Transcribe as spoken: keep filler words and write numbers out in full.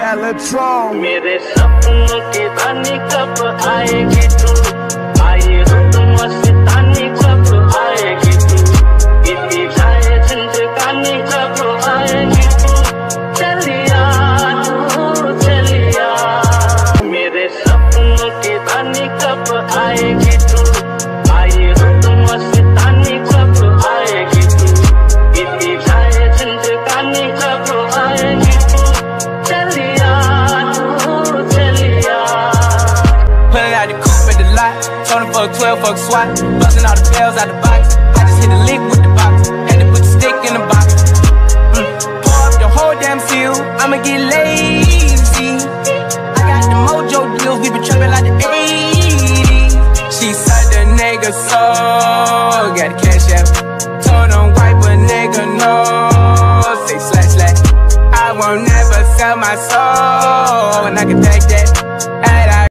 Electron. मेरे सपनों की रानी कब आएगी तू, आए हो तुम मस्तानी कब आएगी तू, इतनी जाए झंझकानी कब आएगी तू, चलिया तू चलिया। मेरे सपनों की रानी कब आएगी तू, आए हो तुम मस्तानी कब आएगी तू, इतनी जाए झंझकानी कब आएगी तू, चलिया तू चलिया। Pulling out the coupe at the lot, told him fuck twelve, fuck SWAT, busting all the bells out the box. I just hit the lick with the box, had to put the stick in the box. Mm. Pour up the whole damn seal, I'ma get lazy. I got the mojo deals, we been trapping like the eighties. She said the nigga so, got the cash out. Told him wipe a nigga no, say slash slash. I won't never sell my soul, and I can take that.